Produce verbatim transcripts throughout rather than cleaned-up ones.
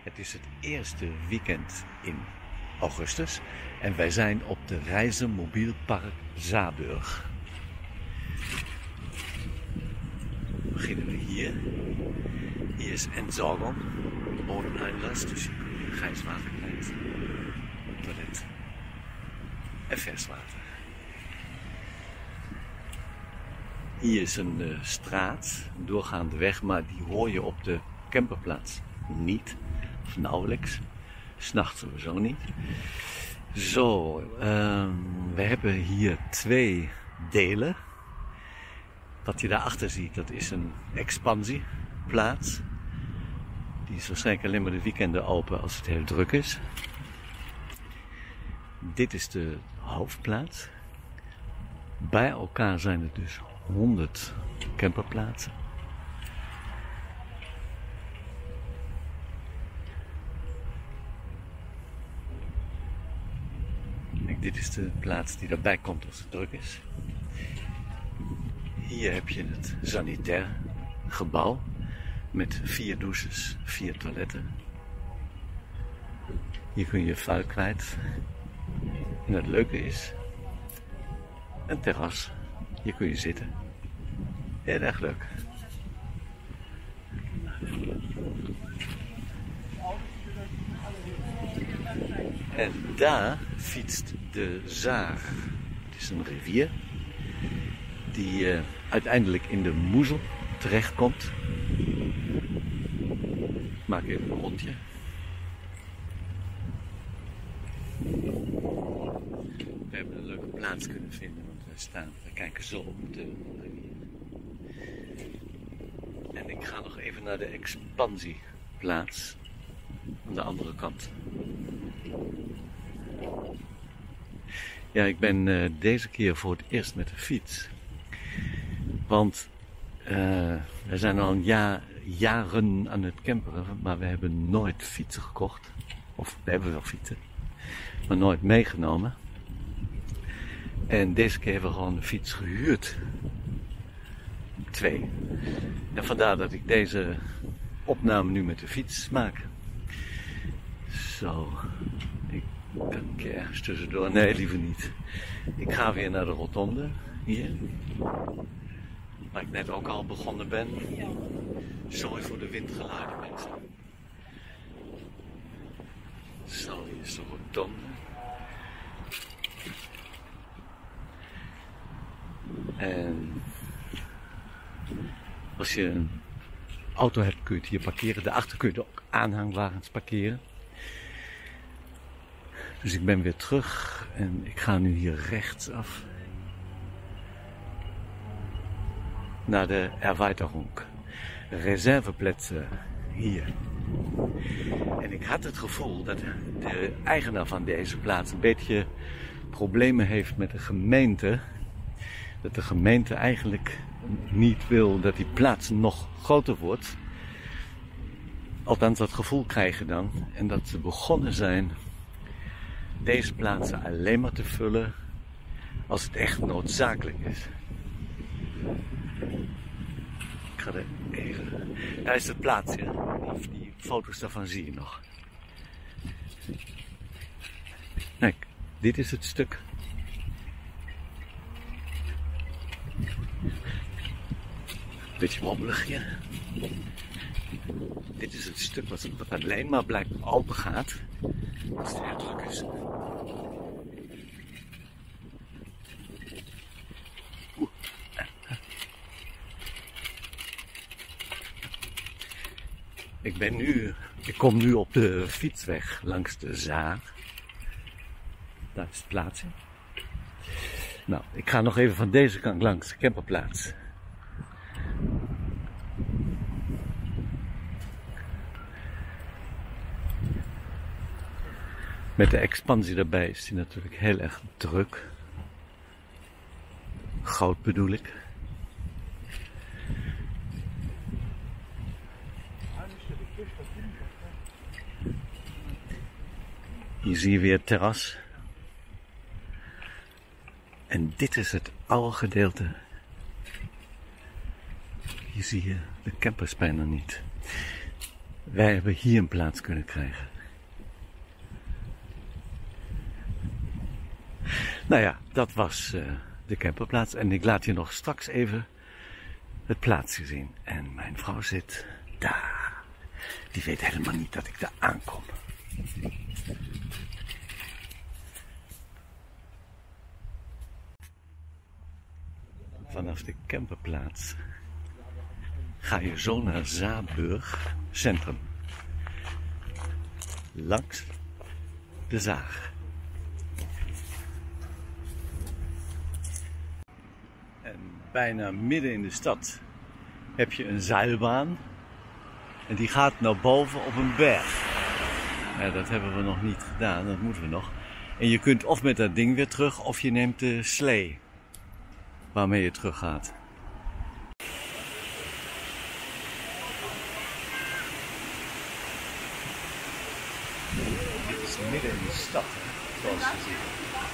Het is het eerste weekend in augustus en wij zijn op de Reizenmobielpark Saarburg. Beginnen we hier. Hier is Entsorgung, Bodeneinlass, dus je kunt grijswater krijgen, toilet en vers water. Hier is een uh, straat, een doorgaande weg, maar die hoor je op de camperplaats niet, of nauwelijks. 'S Nachts sowieso niet. Zo, uh, we hebben hier twee delen. Wat je daarachter ziet, dat is een expansieplaats. Die is waarschijnlijk alleen maar de weekenden open als het heel druk is. Dit is de hoofdplaats. Bij elkaar zijn er dus honderd camperplaatsen. Kijk, dit is de plaats die erbij komt als het druk is. Hier heb je het sanitair gebouw met vier douches, vier toiletten. Hier kun je vuil kwijt. En het leuke is, een terras. Hier kun je zitten. Heel erg leuk. En daar fietst de Saar. Het is een rivier die uh, uiteindelijk in de Moezel terechtkomt. Ik maak even een rondje. We hebben een leuke plaats kunnen vinden, want we staan, we kijken zo op de rivier. En ik ga nog even naar de expansieplaats aan de andere kant. Ja, ik ben uh, deze keer voor het eerst met de fiets. Want uh, we zijn al een jaar, jaren aan het camperen, maar we hebben nooit fietsen gekocht. Of we hebben wel fietsen, maar nooit meegenomen. En deze keer hebben we gewoon een fiets gehuurd. Twee. En vandaar dat ik deze opname nu met de fiets maak. Zo. Ik kan een keer ergens tussendoor. Nee, liever niet. Ik ga weer naar de rotonde. Hier. Waar ik net ook al begonnen ben. Sorry voor de windgeluiden, mensen. Zo, hier is de rotonde. En als je een auto hebt, kun je het hier parkeren. Daarachter kun je ook aanhangwagens parkeren. Dus ik ben weer terug en ik ga nu hier rechtsaf naar de Erweiterung. Reserveplätze hier. En ik had het gevoel dat de eigenaar van deze plaats een beetje problemen heeft met de gemeente. Dat de gemeente eigenlijk niet wil dat die plaats nog groter wordt. Althans, dat gevoel krijgen dan. En dat ze begonnen zijn deze plaatsen alleen maar te vullen als het echt noodzakelijk is. Ik ga er even... Daar is het plaatsje. Die, die foto's daarvan zie je nog. Kijk, dit is het stuk. Beetje wobbelig hier. Dit is het stuk wat, wat alleen maar blijkbaar open gaat als het heel druk is. Oeh. Ik ben nu, ik kom nu op de fietsweg langs de Saar. Daar is het plaatsje. Nou, ik ga nog even van deze kant langs de camperplaats. Met de expansie daarbij is die natuurlijk heel erg druk. Groot bedoel ik. Hier zie je weer het terras. En dit is het oude gedeelte. Hier zie je de campers bijna niet. Wij hebben hier een plaats kunnen krijgen. Nou ja, dat was uh, de camperplaats. En ik laat je nog straks even het plaatsje zien. En mijn vrouw zit daar. Die weet helemaal niet dat ik daar aankom. Vanaf de camperplaats ga je zo naar Zaanburg Centrum. Langs de Zaag. En bijna midden in de stad heb je een zeilbaan. En die gaat naar boven op een berg. Ja, dat hebben we nog niet gedaan, dat moeten we nog. En je kunt of met dat ding weer terug, of je neemt de slee waarmee je terug gaat. Dit is midden in de stad, zoals je ziet.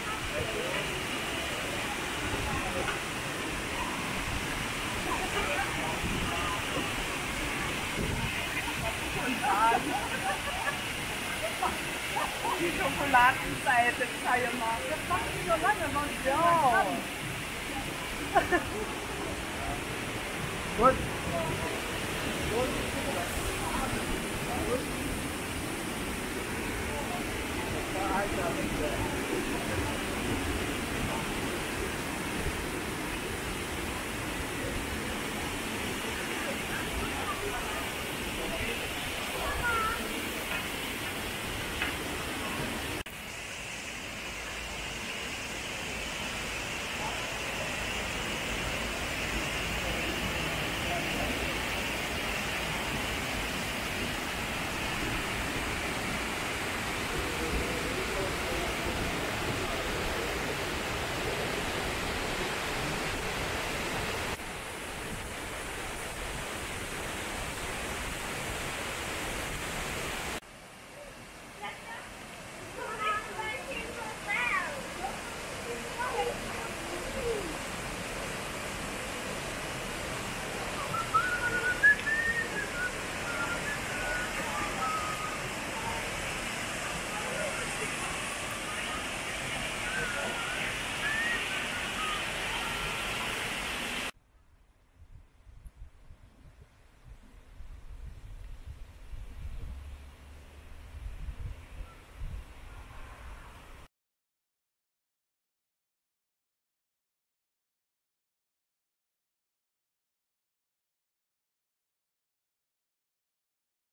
Die Schokoladenseite, das kann ich machen. Das macht nicht so lange, noch nicht. Ja. Gut.